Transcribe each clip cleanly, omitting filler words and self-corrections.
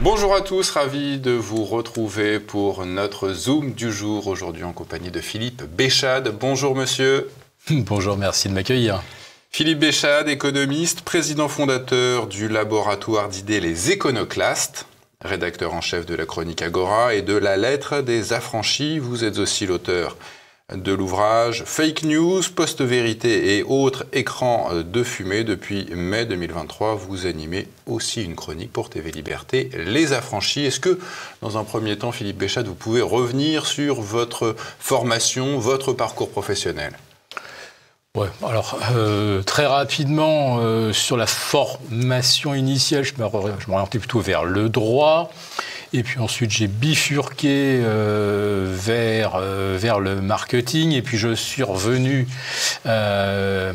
Bonjour à tous, ravi de vous retrouver pour notre Zoom du jour, aujourd'hui en compagnie de Philippe Béchade. Bonjour monsieur. Bonjour, merci de m'accueillir. Philippe Béchade, économiste, président fondateur du laboratoire d'idées Les Éconoclastes, rédacteur en chef de la chronique Agora et de la lettre des affranchis. Vous êtes aussi l'auteur de l'ouvrage Fake News, Post-Vérité et autres écrans de fumée. Depuis mai 2023, vous animez aussi une chronique pour TV Liberté, Les Affranchis. Est-ce que, dans un premier temps, Philippe Béchade, vous pouvez revenir sur votre formation, votre parcours professionnel ? Ouais, alors très rapidement, sur la formation initiale, je m'orientais plutôt vers le droit. Et puis ensuite, j'ai bifurqué vers le marketing. Et puis je suis revenu vers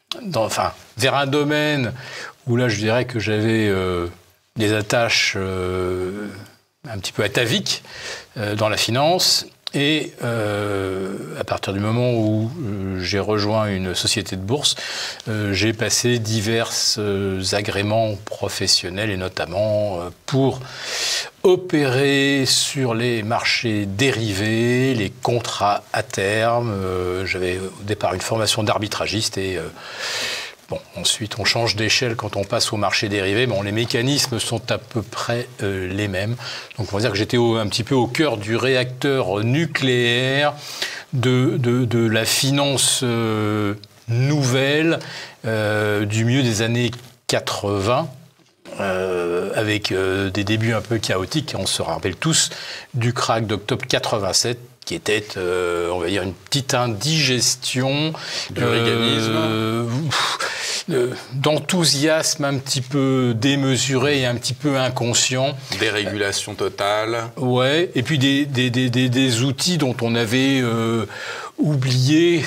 un domaine où là, je dirais que j'avais des attaches un petit peu ataviques dans la finance. Et à partir du moment où j'ai rejoint une société de bourse, j'ai passé divers agréments professionnels et notamment pour opérer sur les marchés dérivés, les contrats à terme. J'avais au départ une formation d'arbitragiste et ensuite, on change d'échelle quand on passe au marché dérivé. Les mécanismes sont à peu près les mêmes. Donc, on va dire que j'étais un petit peu au cœur du réacteur nucléaire de la finance nouvelle du milieu des années 80. Avec des débuts un peu chaotiques. On se rappelle tous du krach d'octobre 87, qui était, on va dire, une petite indigestion. Du réganisme. D'enthousiasme un petit peu démesuré et un petit peu inconscient. Dérégulation totale. Ouais, et puis des outils dont on avait oublié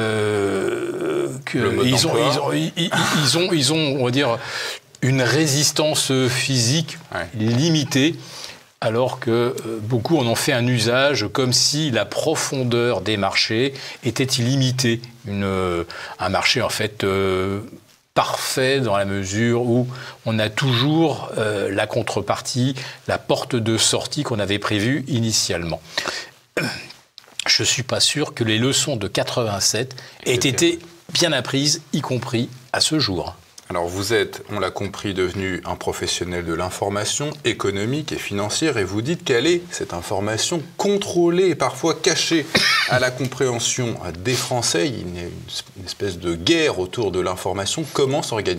qu'ils ont, on va dire, une résistance physique limitée, alors que beaucoup en ont fait un usage comme si la profondeur des marchés était illimitée. Un marché, en fait, parfait dans la mesure où on a toujours la contrepartie, la porte de sortie qu'on avait prévue initialement. Je ne suis pas sûr que les leçons de 87 aient été bien apprises, y compris à ce jour. Alors vous êtes, on l'a compris, devenu un professionnel de l'information économique et financière et vous dites quelle est cette information contrôlée et parfois cachée à la compréhension des Français. Il y a une espèce de guerre autour de l'information. Comment s'organise-t-elle ?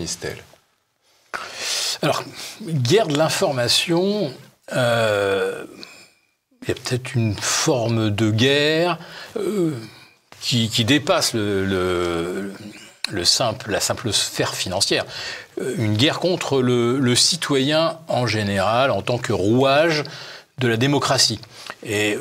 Alors, guerre de l'information, il y a peut-être une forme de guerre qui dépasse la simple sphère financière. Une guerre contre le citoyen en général, en tant que rouage de la démocratie. Et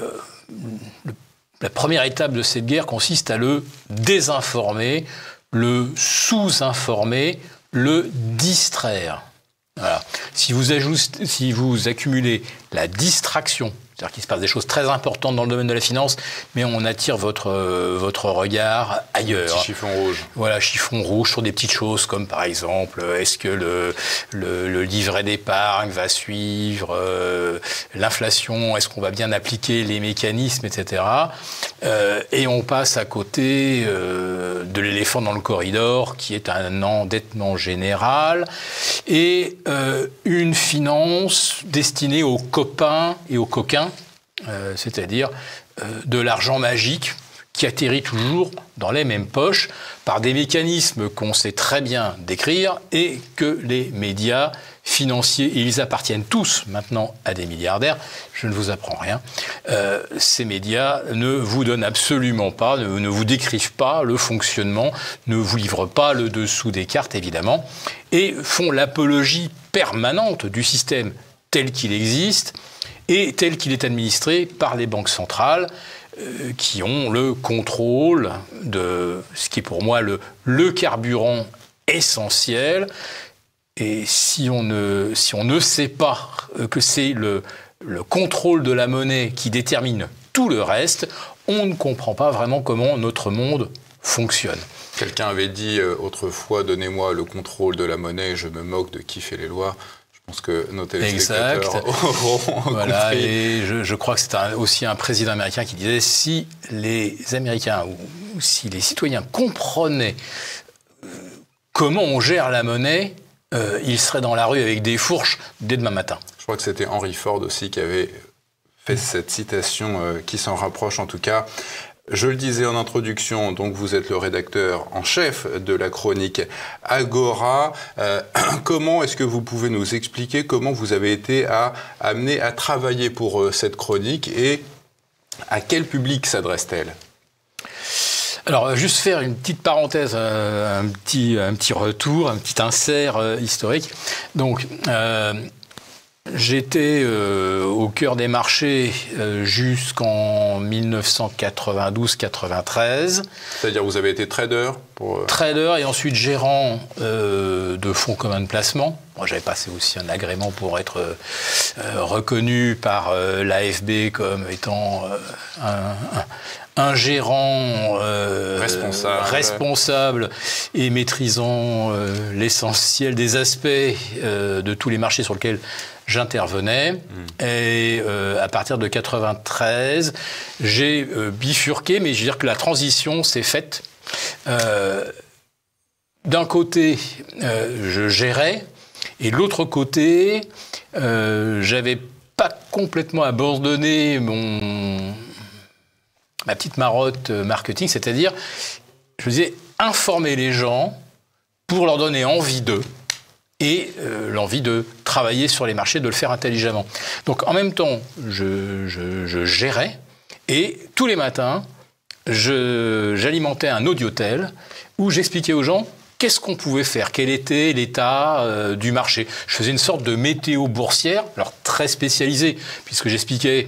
la première étape de cette guerre consiste à le désinformer, le sous-informer, le distraire. Voilà. Si vous accumulez la distraction, c'est-à-dire qu'il se passe des choses très importantes dans le domaine de la finance, mais on attire votre regard ailleurs. Petit chiffon rouge. Voilà, chiffon rouge sur des petites choses comme par exemple, est-ce que le livret d'épargne va suivre l'inflation, est-ce qu'on va bien appliquer les mécanismes, etc. Et on passe à côté de l'éléphant dans le corridor, qui est un endettement général, et une finance destinée aux copains et aux coquins, c'est-à-dire de l'argent magique qui atterrit toujours dans les mêmes poches par des mécanismes qu'on sait très bien décrire et que les médias financiers, et ils appartiennent tous maintenant à des milliardaires, je ne vous apprends rien, ces médias ne vous donnent absolument pas, ne vous décrivent pas le fonctionnement, ne vous livrent pas le dessous des cartes évidemment, et font l'apologie permanente du système tel qu'il existe et tel qu'il est administré par les banques centrales qui ont le contrôle de ce qui est pour moi le carburant essentiel. Et si on ne sait pas que c'est le contrôle de la monnaie qui détermine tout le reste, on ne comprend pas vraiment comment notre monde fonctionne. Quelqu'un avait dit autrefois « Donnez-moi le contrôle de la monnaie, je me moque de qui fait les lois ». Je pense que nos téléspectateurs auront voilà, compris. Et je crois que c'est aussi un président américain qui disait si les Américains ou si les citoyens comprenaient comment on gère la monnaie, ils seraient dans la rue avec des fourches dès demain matin. Je crois que c'était Henry Ford aussi qui avait fait cette citation qui s'en rapproche en tout cas. Je le disais en introduction, donc vous êtes le rédacteur en chef de la chronique Agora. Comment est-ce que vous pouvez nous expliquer comment vous avez été amené à travailler pour cette chronique et à quel public s'adresse-t-elle ? Alors, juste faire une petite parenthèse, un petit retour, un petit insert historique. Donc, j'étais au cœur des marchés jusqu'en 1992-93. C'est-à-dire vous avez été trader Trader et ensuite gérant de fonds communs de placement. Moi, j'avais passé aussi un agrément pour être reconnu par l'AFB comme étant un gérant responsable et maîtrisant l'essentiel des aspects de tous les marchés sur lesquels j'intervenais. Et à partir de 93, j'ai bifurqué, mais je veux dire que la transition s'est faite. D'un côté, je gérais, et de l'autre côté, j'avais pas complètement abandonné ma petite marotte marketing, c'est-à-dire, je disais, informer les gens pour leur donner envie d'eux et l'envie de travailler sur les marchés, de le faire intelligemment. Donc, en même temps, je gérais et tous les matins, j'alimentais un audiotel où j'expliquais aux gens qu'est-ce qu'on pouvait faire, quel était l'état du marché. Je faisais une sorte de météo boursière, alors très spécialisée, puisque j'expliquais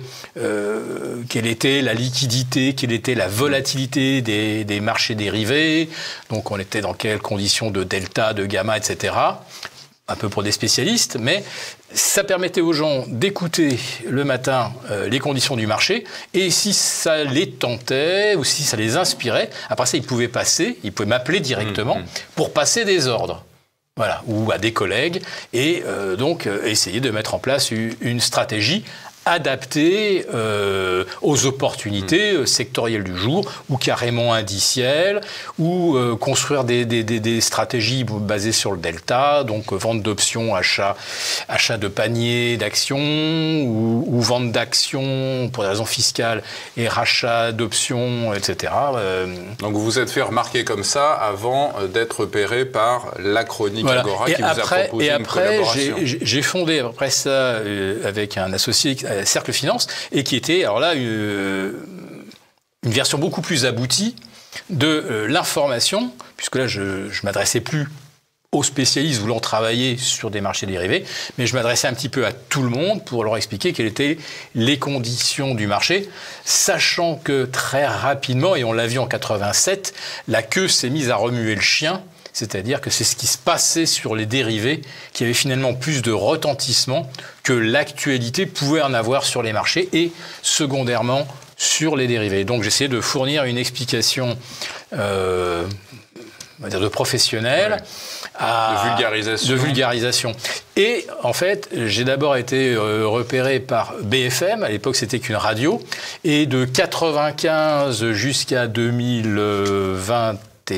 quelle était la liquidité, quelle était la volatilité des marchés dérivés, donc on était dans quelles conditions de delta, de gamma, etc., un peu pour des spécialistes, mais ça permettait aux gens d'écouter le matin les conditions du marché, et si ça les tentait ou si ça les inspirait, après ça, ils pouvaient m'appeler directement pour passer des ordres. Voilà, ou à des collègues, et donc essayer de mettre en place une stratégie adaptée aux opportunités sectorielles du jour, ou carrément indicielles, ou construire des stratégies basées sur le delta, donc vente d'options, achat de paniers d'actions, ou vente d'actions pour des raisons fiscales, et rachat d'options, etc. Donc vous vous êtes fait remarquer comme ça avant d'être repéré par la chronique Agora qui vous a proposé une collaboration. J'ai fondé après ça avec un associé Cercle Finance, et qui était alors là une version beaucoup plus aboutie de l'information, puisque là je m'adressais plus aux spécialistes voulant travailler sur des marchés dérivés, mais je m'adressais un petit peu à tout le monde pour leur expliquer quelles étaient les conditions du marché, sachant que très rapidement, et on l'a vu en 87, la queue s'est mise à remuer le chien. C'est-à-dire que c'est ce qui se passait sur les dérivés qui avait finalement plus de retentissement que l'actualité pouvait en avoir sur les marchés et secondairement sur les dérivés. Donc j'essayais de fournir une explication on va dire de professionnel, de vulgarisation. Et en fait, j'ai d'abord été repéré par BFM, à l'époque c'était qu'une radio, et de 95 jusqu'à 2021,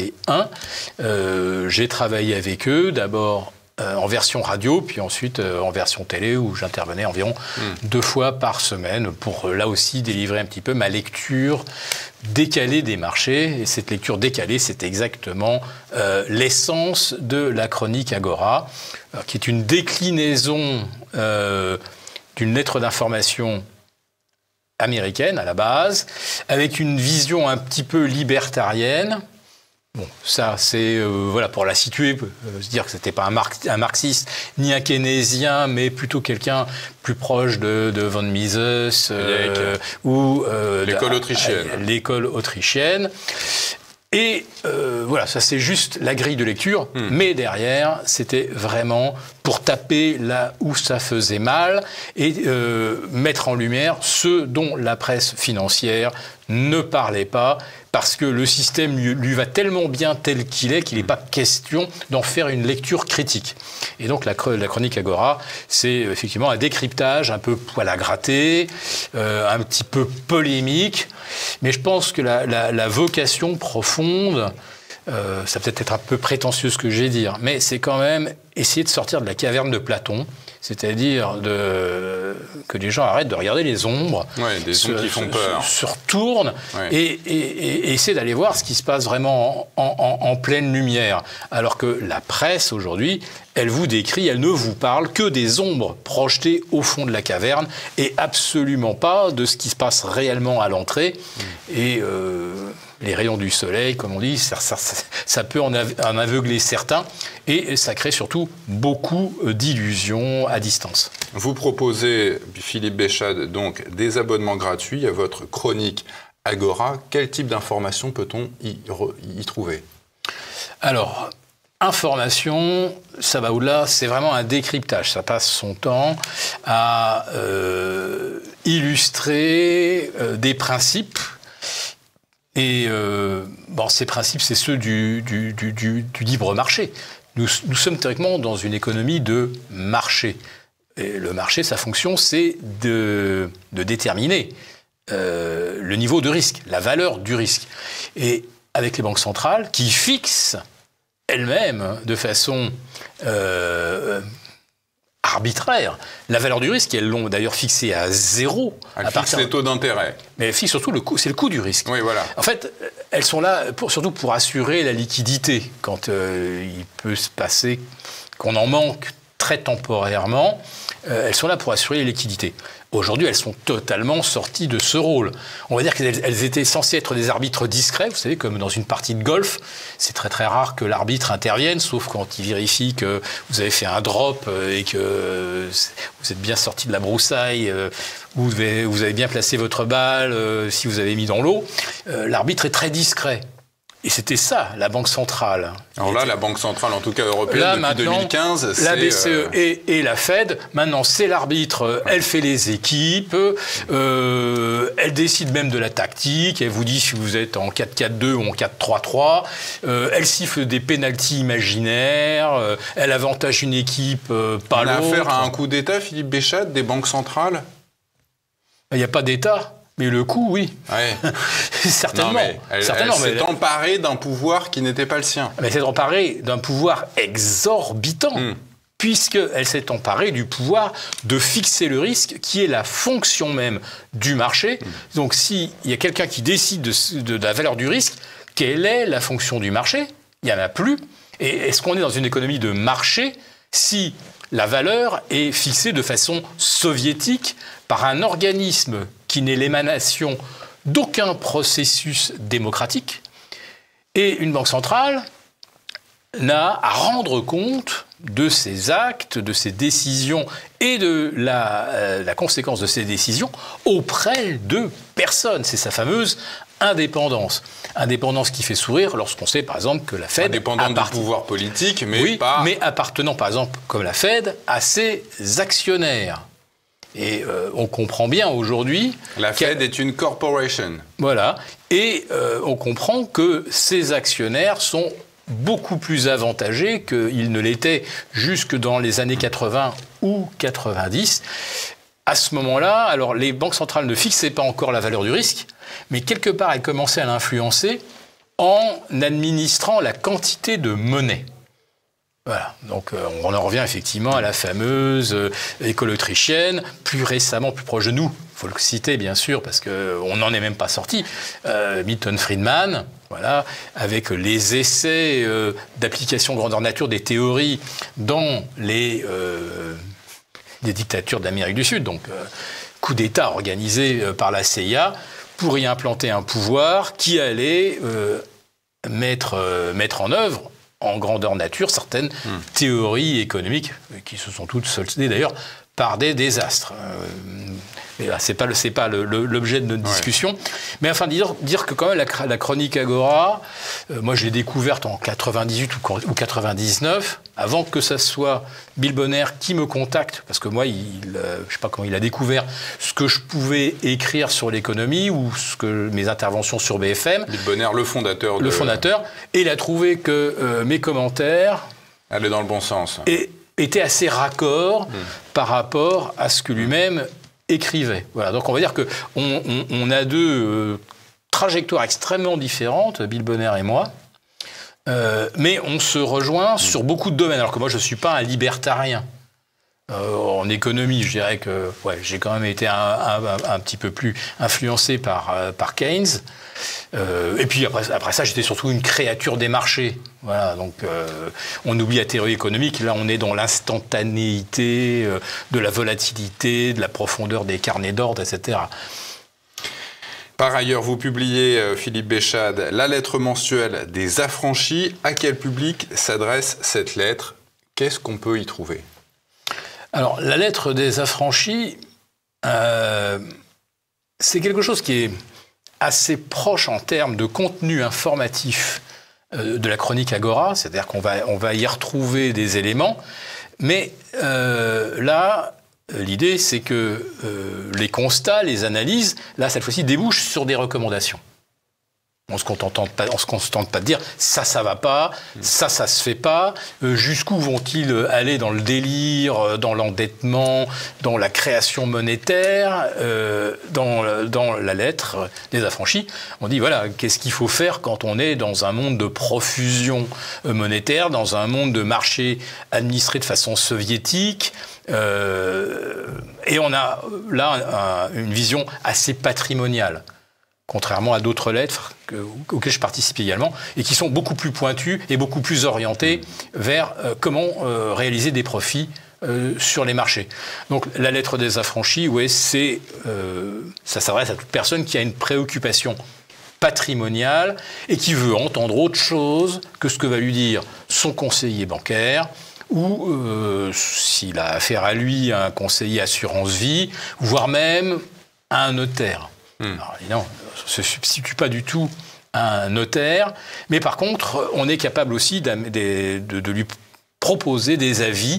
j'ai travaillé avec eux, d'abord en version radio, puis ensuite en version télé, où j'intervenais environ 2 fois par semaine pour là aussi délivrer un petit peu ma lecture décalée des marchés. Et cette lecture décalée, c'est exactement l'essence de la chronique Agora, qui est une déclinaison d'une lettre d'information américaine à la base, avec une vision un petit peu libertarienne. Bon, ça, c'est voilà, pour la situer, se dire que c'était pas un marxiste ni un keynésien, mais plutôt quelqu'un plus proche de von Mises ou l'école autrichienne. L'école autrichienne. Et voilà, ça c'est juste la grille de lecture, mais derrière, c'était vraiment pour taper là où ça faisait mal et mettre en lumière ce dont la presse financière ne parlez pas, parce que le système lui va tellement bien tel qu'il est qu'il n'est pas question d'en faire une lecture critique. Et donc la chronique Agora, c'est effectivement un décryptage un peu poil à gratter, un petit peu polémique, mais je pense que la vocation profonde, ça peut être un peu prétentieux ce que je vais dire, mais c'est quand même essayer de sortir de la caverne de Platon, c'est-à-dire que les gens arrêtent de regarder les ombres, des ombres qui font peur, se retournent et essaient d'aller voir ce qui se passe vraiment en pleine lumière. Alors que la presse aujourd'hui, elle vous décrit, elle ne vous parle que des ombres projetées au fond de la caverne et absolument pas de ce qui se passe réellement à l'entrée. Et les rayons du soleil, comme on dit, ça peut en aveugler certains et ça crée surtout beaucoup d'illusions à distance. Vous proposez, Philippe Béchade, donc des abonnements gratuits à votre chronique Agora. Quel type d'informations peut-on y trouver? Alors, information, ça va au-delà, c'est vraiment un décryptage. Ça passe son temps à illustrer des principes. Et ces principes, c'est ceux du libre marché. Nous sommes théoriquement dans une économie de marché. Et le marché, sa fonction, c'est de déterminer le niveau de risque, la valeur du risque. Et avec les banques centrales qui fixent elles-mêmes, de façon arbitraire, la valeur du risque, elles l'ont d'ailleurs fixée à 0. Elles fixent les taux d'intérêt. Mais elles fixent surtout le coût, c'est le coût du risque. Oui, voilà. En fait, elles sont là surtout pour assurer la liquidité. Quand il peut se passer qu'on en manque très temporairement, elles sont là pour assurer la liquidité. Aujourd'hui, elles sont totalement sorties de ce rôle. On va dire qu'elles étaient censées être des arbitres discrets. Vous savez, comme dans une partie de golf, c'est très très rare que l'arbitre intervienne, sauf quand il vérifie que vous avez fait un drop et que vous êtes bien sorti de la broussaille, vous avez bien placé votre balle, si vous avez mis dans l'eau. L'arbitre est très discret. Et c'était ça, la Banque centrale. Alors là, la Banque centrale, en tout cas européenne, là, depuis 2015, c'est... La BCE et la Fed, maintenant, c'est l'arbitre. Elle fait les équipes, elle décide même de la tactique, elle vous dit si vous êtes en 4-4-2 ou en 4-3-3, elle siffle des pénaltys imaginaires, elle avantage une équipe, pas l'autre. On a affaire à un coup d'État, Philippe Béchade, des banques centrales? Il n'y a pas d'État. Mais le coup, oui. Ouais. Certainement. Non, mais elle s'est emparée d'un pouvoir qui n'était pas le sien. Elle s'est emparée d'un pouvoir exorbitant, puisqu'elle s'est emparée du pouvoir de fixer le risque, qui est la fonction même du marché. Donc, s'il y a quelqu'un qui décide de la valeur du risque, quelle est la fonction du marché? Il n'y en a plus. Et est-ce qu'on est dans une économie de marché si la valeur est fixée de façon soviétique par un organisme qui n'est l'émanation d'aucun processus démocratique, et une banque centrale n'a à rendre compte de ses actes, de ses décisions et de la conséquence de ces décisions auprès de personne. C'est sa fameuse indépendance. Indépendance qui fait sourire lorsqu'on sait, par exemple, que la Fed... Indépendante du pouvoir politique, mais oui, pas... mais appartenant, par exemple, comme la Fed, à ses actionnaires. Et on comprend bien aujourd'hui... La Fed est une corporation. Voilà. Et on comprend que ces actionnaires sont beaucoup plus avantagés qu'ils ne l'étaient jusque dans les années 80 ou 90. À ce moment-là, alors les banques centrales ne fixaient pas encore la valeur du risque, mais quelque part, elles commençaient à l'influencer en administrant la quantité de monnaie. Voilà, donc on en revient effectivement à la fameuse école autrichienne, plus récemment, plus proche de nous, il faut le citer bien sûr, parce qu'on n'en est même pas sorti, Milton Friedman, voilà, avec les essais d'application grandeur nature des théories dans les dictatures d'Amérique du Sud, donc coup d'État organisé par la CIA, pour y implanter un pouvoir qui allait mettre en œuvre en grandeur nature certaines théories économiques qui se sont toutes soldées d'ailleurs par des désastres. Mais là, c'est pas l'objet de notre discussion. Mais enfin, dire que quand même la chronique Agora, moi je l'ai découverte en 98 ou 99, avant que ça soit Bill Bonner qui me contacte, parce que moi, je sais pas comment il a découvert ce que je pouvais écrire sur l'économie ou mes interventions sur BFM. Bill Bonner, le fondateur. Et il a trouvé que mes commentaires allaient dans le bon sens. Et étaient assez raccords par rapport à ce que lui-même écrivait. Voilà, donc on va dire qu'on a deux trajectoires extrêmement différentes, Bill Bonner et moi, mais on se rejoint sur beaucoup de domaines, alors que moi je ne suis pas un libertarien. En économie, je dirais que j'ai quand même été un petit peu plus influencé par Keynes. Et puis après ça, j'étais surtout une créature des marchés. Voilà, donc on oublie la théorie économique. Là, on est dans l'instantanéité de la volatilité, de la profondeur des carnets d'ordre, etc. Par ailleurs, vous publiez, Philippe Béchade, la lettre mensuelle des affranchis. À quel public s'adresse cette lettre? Qu'est-ce qu'on peut y trouver? Alors, la lettre des affranchis, c'est quelque chose qui est assez proche en termes de contenu informatif de la chronique Agora, c'est-à-dire qu'on va y retrouver des éléments, mais là, l'idée, c'est que les constats, les analyses, là, cette fois-ci, débouchent sur des recommandations. On ne se contente pas de dire ça va pas, ça se fait pas. Jusqu'où vont-ils aller dans le délire, dans l'endettement, dans la création monétaire, dans la lettre des affranchis? On dit voilà, qu'est-ce qu'il faut faire quand on est dans un monde de profusion monétaire, dans un monde de marché administré de façon soviétique. Et on a là une vision assez patrimoniale, contrairement à d'autres lettres auxquelles je participe également, et qui sont beaucoup plus pointues et beaucoup plus orientées vers comment réaliser des profits sur les marchés. Donc la lettre des affranchis, ça s'adresse à toute personne qui a une préoccupation patrimoniale et qui veut entendre autre chose que ce que va lui dire son conseiller bancaire, ou s'il a affaire à lui, un conseiller assurance-vie, voire même à un notaire. Alors, non, on ne se substitue pas du tout à un notaire, mais par contre, on est capable aussi de lui proposer des avis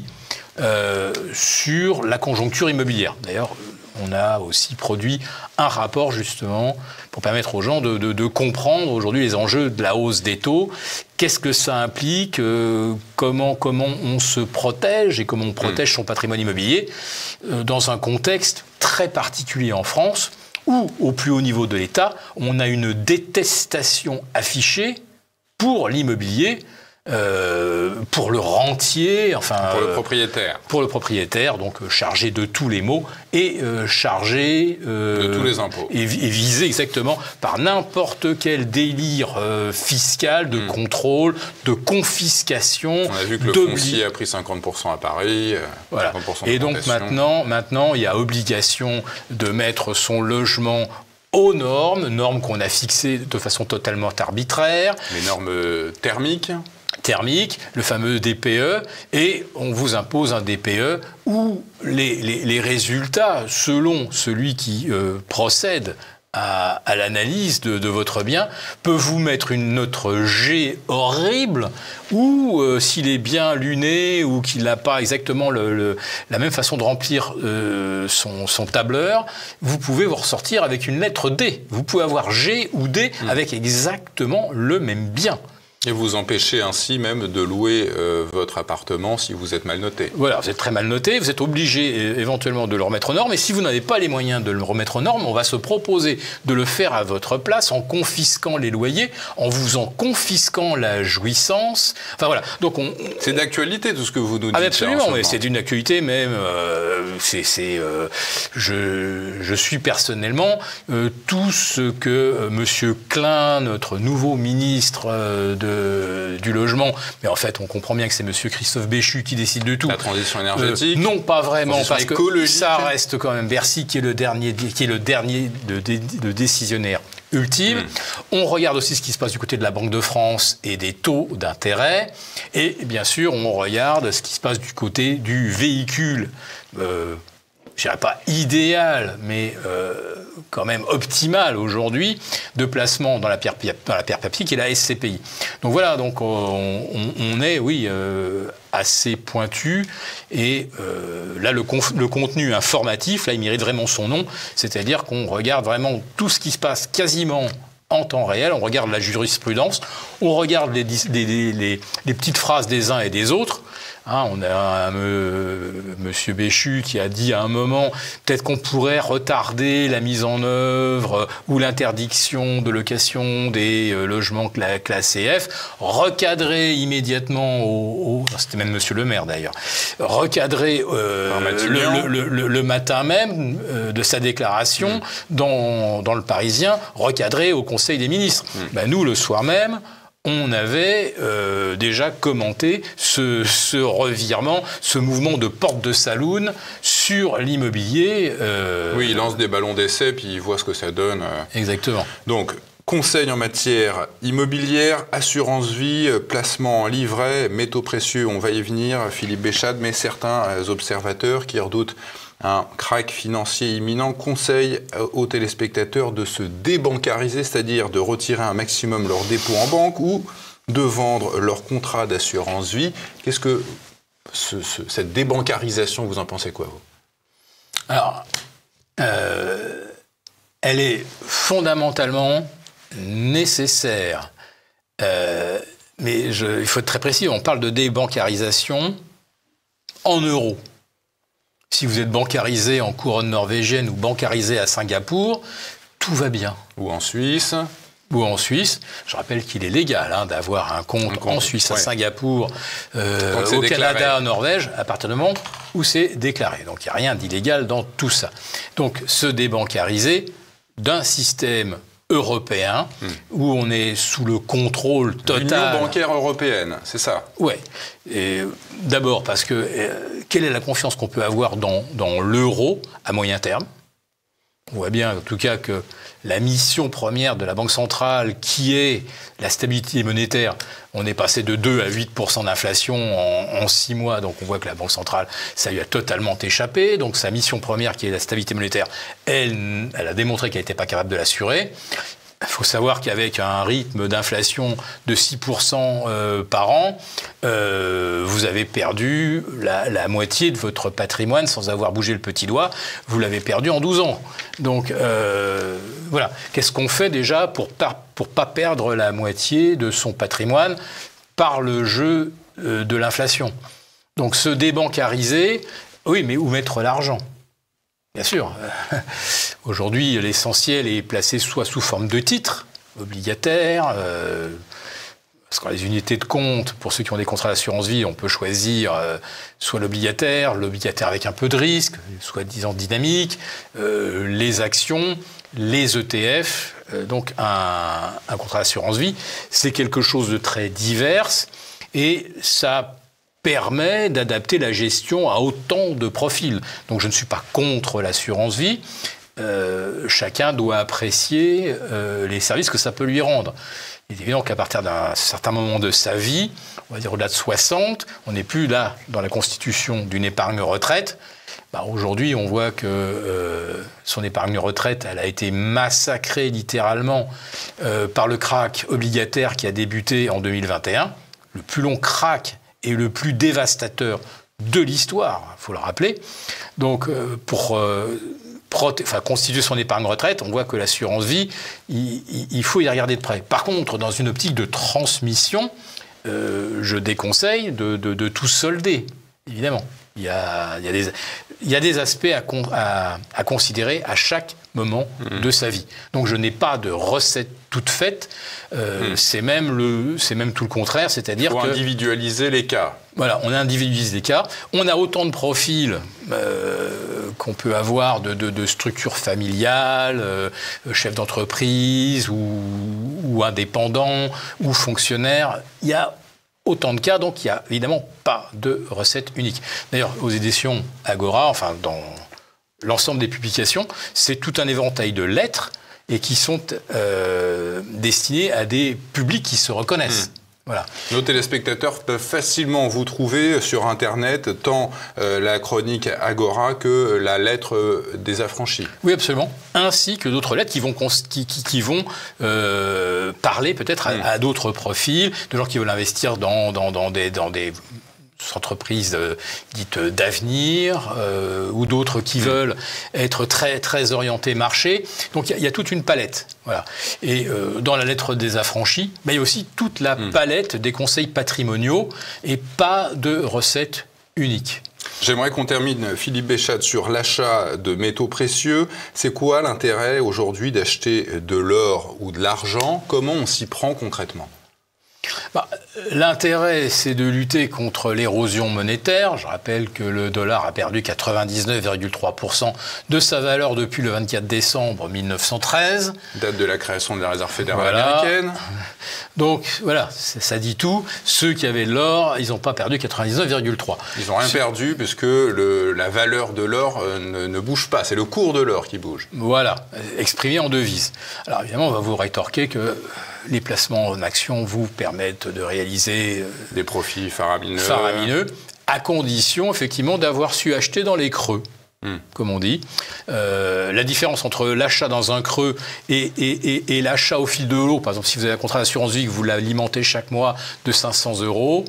sur la conjoncture immobilière. D'ailleurs, on a aussi produit un rapport justement pour permettre aux gens de comprendre aujourd'hui les enjeux de la hausse des taux. Qu'est-ce que ça implique, comment on se protège et comment on protège son patrimoine immobilier dans un contexte très particulier en France, où, au plus haut niveau de l'État, on a une détestation affichée pour l'immobilier, pour le rentier, enfin... Pour le propriétaire. Pour le propriétaire, donc chargé de tous les maux et chargé... de tous les impôts. Et visé exactement par n'importe quel délire fiscal, de contrôle, de confiscation. On a vu que le foncier a pris 50% à Paris, voilà. 50% de et donc maintenant, il y a obligation de mettre son logement aux normes qu'on a fixées de façon totalement arbitraire. Les normes thermiques, le fameux DPE, et on vous impose un DPE où les résultats, selon celui qui procède à l'analyse de votre bien, peut vous mettre une note G horrible, ou s'il est bien luné ou qu'il n'a pas exactement la même façon de remplir son tableur, vous pouvez vous ressortir avec une lettre D. Vous pouvez avoir G ou D avec exactement le même bien. Et vous empêchez ainsi même de louer votre appartement si vous êtes mal noté. Voilà, vous êtes très mal noté, vous êtes obligé éventuellement de le remettre aux normes, et si vous n'avez pas les moyens de le remettre aux normes, on va se proposer de le faire à votre place en confisquant les loyers, en vous en confisquant la jouissance. Enfin voilà, donc c'est d'actualité tout ce que vous nous dites. Absolument, mais c'est d'une actualité même. Je suis personnellement tout ce que M. Klein, notre nouveau ministre du logement, mais en fait on comprend bien que c'est M. Christophe Béchu qui décide de tout. La transition énergétique. Non, pas vraiment, parce écologique. Que ça reste quand même Bercy qui est le dernier décisionnaire ultime. On regarde aussi ce qui se passe du côté de la Banque de France et des taux d'intérêt. Et bien sûr, on regarde ce qui se passe du côté du véhicule, je dirais pas idéal, mais quand même optimal aujourd'hui, de placement dans la pierre papier, qui est la SCPI. Donc voilà, donc on est, oui, assez pointu. Et là, le contenu informatif, là, il mérite vraiment son nom. C'est-à-dire qu'on regarde vraiment tout ce qui se passe quasiment en temps réel. On regarde la jurisprudence, on regarde les petites phrases des uns et des autres. On a Monsieur Béchu qui a dit à un moment peut-être qu'on pourrait retarder la mise en œuvre ou l'interdiction de location des logements classés F, recadrer immédiatement c'était même Monsieur le maire d'ailleurs, recadrer le matin même de sa déclaration dans le Parisien, recadrer au Conseil des ministres. Nous, le soir même, on avait déjà commenté ce revirement, ce mouvement de porte de saloon sur l'immobilier. Oui, il lance des ballons d'essai, puis il voit ce que ça donne. Exactement. Donc, conseil en matière immobilière, assurance vie, placement en livret, métaux précieux, on va y venir, Philippe Béchade, mais certains observateurs qui redoutent un krach financier imminent conseille aux téléspectateurs de se débancariser, c'est-à-dire de retirer un maximum leurs dépôts en banque ou de vendre leur contrat d'assurance vie. Qu'est-ce que cette débancarisation, vous en pensez quoi, vous ? Alors, elle est fondamentalement nécessaire. Mais il faut être très précis, on parle de débancarisation en euros. Si vous êtes bancarisé en couronne norvégienne ou bancarisé à Singapour, tout va bien. Ou en Suisse. Je rappelle qu'il est légal d'avoir un compte en Suisse, à Singapour, au Canada, en Norvège, à partir du moment où c'est déclaré. Donc il n'y a rien d'illégal dans tout ça. Donc se débancariser d'un système européen, où on est sous le contrôle total. L'Union bancaire européenne, c'est ça ? Oui. D'abord parce que quelle est la confiance qu'on peut avoir dans l'euro à moyen terme ? On voit bien en tout cas que la mission première de la Banque centrale, qui est la stabilité monétaire, on est passé de 2 à 8% d'inflation en 6 mois, donc on voit que la Banque centrale, ça lui a totalement échappé. Donc sa mission première, qui est la stabilité monétaire, elle a démontré qu'elle n'était pas capable de l'assurer. Il faut savoir qu'avec un rythme d'inflation de 6% par an, vous avez perdu la moitié de votre patrimoine sans avoir bougé le petit doigt. Vous l'avez perdu en 12 ans. Donc voilà. Qu'est-ce qu'on fait déjà pour pas perdre la moitié de son patrimoine par le jeu de l'inflation ? Donc se débancariser, oui, mais où mettre l'argent ? Bien sûr. Aujourd'hui, l'essentiel est placé soit sous forme de titres obligataires, parce que les unités de compte, pour ceux qui ont des contrats d'assurance vie, on peut choisir soit l'obligataire avec un peu de risque, soi-disant dynamique, les actions, les ETF. Donc un contrat d'assurance vie, c'est quelque chose de très divers et ça permet d'adapter la gestion à autant de profils. Donc je ne suis pas contre l'assurance vie. Chacun doit apprécier les services que ça peut lui rendre. Il est évident qu'à partir d'un certain moment de sa vie, on va dire au-delà de 60, on n'est plus là dans la constitution d'une épargne retraite. Aujourd'hui, on voit que son épargne retraite, elle a été massacrée littéralement par le krach obligataire qui a débuté en 2021. Le plus long krach et le plus dévastateur de l'histoire, il faut le rappeler. Donc, pour constituer son épargne retraite, on voit que l'assurance vie, il faut y regarder de près. Par contre, dans une optique de transmission, je déconseille de tout solder, évidemment. Il y a des aspects à considérer à chaque moment de sa vie. Donc je n'ai pas de recette toute faite. C'est même tout le contraire, c'est-à-dire que... Il faut individualiser les cas. Voilà, on individualise les cas. On a autant de profils qu'on peut avoir de structures familiales, chefs d'entreprise ou indépendants ou fonctionnaires. Il y a autant de cas, donc il n'y a évidemment pas de recette unique. D'ailleurs, aux éditions Agora, enfin dans l'ensemble des publications, c'est tout un éventail de lettres et qui sont destinés à des publics qui se reconnaissent. Voilà. Nos téléspectateurs peuvent facilement vous trouver sur Internet, tant la chronique Agora que la lettre des affranchis. Oui, absolument. Ainsi que d'autres lettres qui vont parler peut-être à d'autres profils, de gens qui veulent investir dans des entreprises dites d'avenir ou d'autres qui veulent être très, très orientés marché. Donc il y a toute une palette. Voilà. Et dans la lettre des affranchis, il y a aussi toute la palette des conseils patrimoniaux et pas de recettes uniques. J'aimerais qu'on termine, Philippe Béchat, sur l'achat de métaux précieux. C'est quoi l'intérêt aujourd'hui d'acheter de l'or ou de l'argent? Comment on s'y prend concrètement? L'intérêt, c'est de lutter contre l'érosion monétaire. Je rappelle que le dollar a perdu 99,3% de sa valeur depuis le 24 décembre 1913. Date de la création de la Réserve fédérale américaine. Donc voilà, ça dit tout. Ceux qui avaient de l'or, ils n'ont pas perdu 99,3%. Ils n'ont rien perdu puisque la valeur de l'or ne bouge pas. C'est le cours de l'or qui bouge. Voilà, exprimé en devise. Alors évidemment, on va vous rétorquer que les placements en actions vous permettent de réaliser des profits faramineux, à condition effectivement d'avoir su acheter dans les creux, comme on dit. La différence entre l'achat dans un creux et l'achat au fil de l'eau, par exemple si vous avez un contrat d'assurance vie que vous l'alimentez chaque mois de 500 €,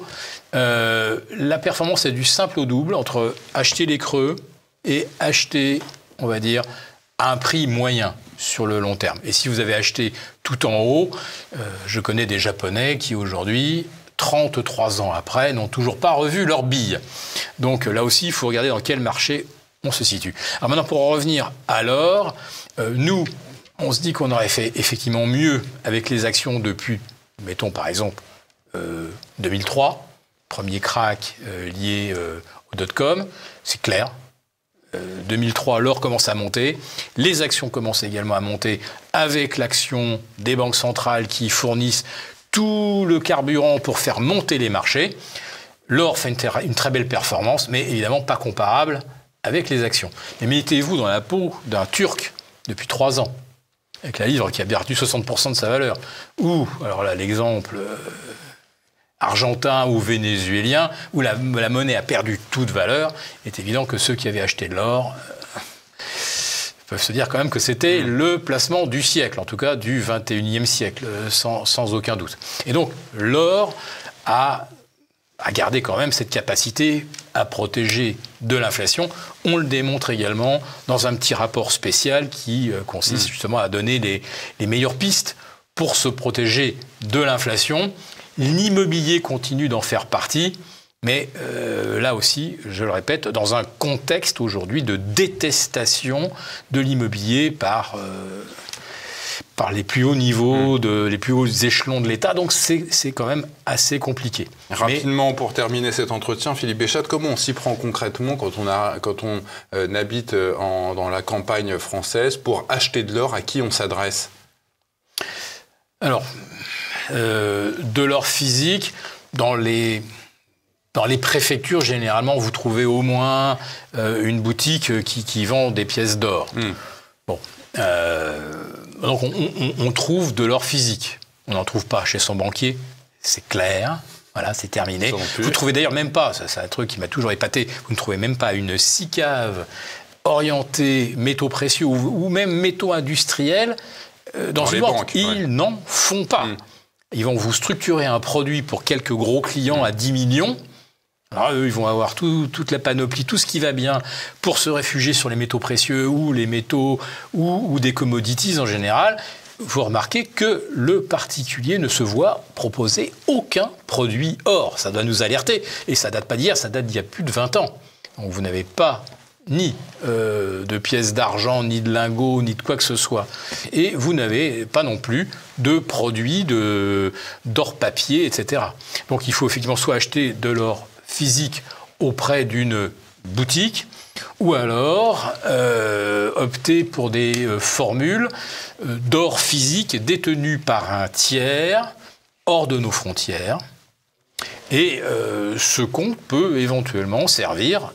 la performance est du simple au double entre acheter les creux et acheter, on va dire, à un prix moyen sur le long terme. Et si vous avez acheté tout en haut, je connais des Japonais qui aujourd'hui, 33 ans après, n'ont toujours pas revu leur bille. Donc là aussi, il faut regarder dans quel marché on se situe. Alors maintenant, pour en revenir à l'or, nous, on se dit qu'on aurait fait effectivement mieux avec les actions depuis, mettons par exemple, 2003, premier crack lié au dot-com, c'est clair. 2003, l'or commence à monter, les actions commencent également à monter avec l'action des banques centrales qui fournissent tout le carburant pour faire monter les marchés. L'or fait une très belle performance, mais évidemment pas comparable avec les actions. Mais mettez-vous dans la peau d'un Turc depuis 3 ans, avec la livre qui a perdu 60% de sa valeur, ou, alors là l'exemple argentin ou vénézuélien, où la monnaie a perdu toute valeur, il est évident que ceux qui avaient acheté de l'or peuvent se dire quand même que c'était le placement du siècle, en tout cas du 21e siècle, sans aucun doute. Et donc l'or a gardé quand même cette capacité à protéger de l'inflation. On le démontre également dans un petit rapport spécial qui consiste justement à donner les meilleures pistes pour se protéger de l'inflation. L'immobilier continue d'en faire partie, mais là aussi, je le répète, dans un contexte aujourd'hui de détestation de l'immobilier par les plus hauts niveaux, les plus hauts échelons de l'État. Donc c'est quand même assez compliqué. Rapidement, pour terminer cet entretien, Philippe Béchat, comment on s'y prend concrètement quand on habite dans la campagne française pour acheter de l'or? À qui on s'adresse? Alors, de l'or physique, dans les préfectures, généralement, vous trouvez au moins une boutique qui vend des pièces d'or. Bon, donc on trouve de l'or physique. On n'en trouve pas chez son banquier, c'est clair. Voilà, c'est terminé. Vous ne trouvez d'ailleurs même pas, c'est un truc qui m'a toujours épaté, vous ne trouvez même pas une SICAV orientée métaux précieux ou même métaux industriels dans une banque. Ils n'en font pas. Ils vont vous structurer un produit pour quelques gros clients à 10 millions. Alors eux, ils vont avoir toute la panoplie, tout ce qui va bien pour se réfugier sur les métaux précieux ou les métaux ou des commodities en général. Vous remarquez que le particulier ne se voit proposer aucun produit or. Ça doit nous alerter. Et ça date pas d'hier, ça date d'il y a plus de 20 ans. Donc vous n'avez pas ni de pièces d'argent, ni de lingots, ni de quoi que ce soit. Et vous n'avez pas non plus de produits d'or papier, etc. Donc il faut effectivement soit acheter de l'or physique auprès d'une boutique, ou alors opter pour des formules d'or physique détenues par un tiers hors de nos frontières. Et ce compte peut éventuellement servir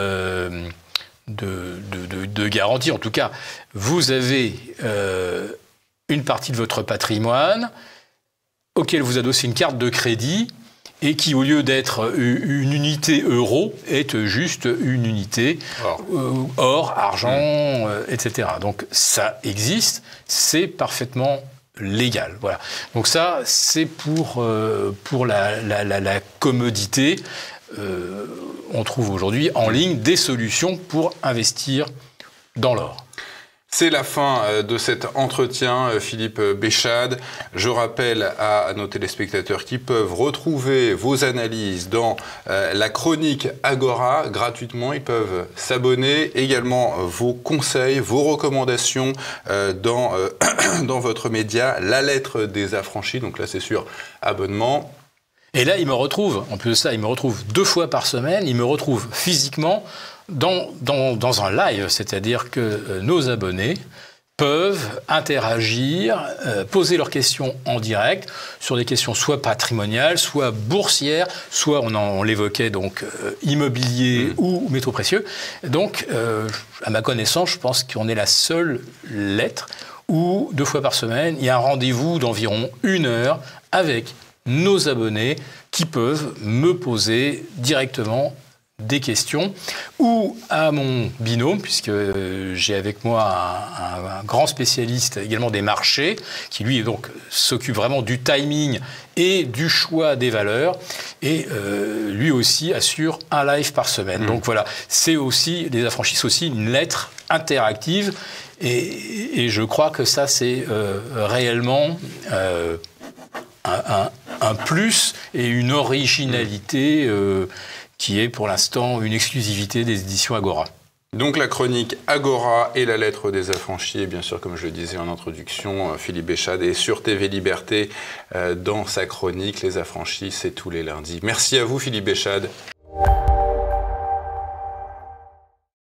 de garantie. En tout cas, vous avez une partie de votre patrimoine auquel vous adossez une carte de crédit et qui, au lieu d'être une unité euro, est juste une unité or, argent, etc. Donc ça existe, c'est parfaitement légal. Voilà. Donc ça, c'est pour la commodité. On trouve aujourd'hui en ligne des solutions pour investir dans l'or. C'est la fin de cet entretien, Philippe Béchade. Je rappelle à nos téléspectateurs qui peuvent retrouver vos analyses dans la chronique Agora gratuitement. Ils peuvent s'abonner. Également vos conseils, vos recommandations dans votre média, La Lettre des Affranchis. Donc là, c'est sur abonnement. Et là, il me retrouve, en plus de ça, il me retrouve 2 fois par semaine, il me retrouve physiquement dans un live, c'est-à-dire que nos abonnés peuvent interagir, poser leurs questions en direct sur des questions soit patrimoniales, soit boursières, soit, on l'évoquait, donc immobilier ou métaux précieux. Donc, à ma connaissance, je pense qu'on est la seule lettre où 2 fois par semaine, il y a un rendez-vous d'environ 1 heure avec nos abonnés qui peuvent me poser directement des questions ou à mon binôme, puisque j'ai avec moi un grand spécialiste également des marchés qui lui donc s'occupe vraiment du timing et du choix des valeurs et lui aussi assure un live par semaine. Donc voilà, c'est aussi, les affranchis, c'est aussi une lettre interactive et je crois que ça c'est réellement un plus et une originalité qui est pour l'instant une exclusivité des éditions Agora. Donc la chronique Agora et la lettre des affranchis, et bien sûr, comme je le disais en introduction, Philippe Béchade est sur TV Liberté dans sa chronique Les Affranchis, c'est tous les lundis. Merci à vous Philippe Béchade.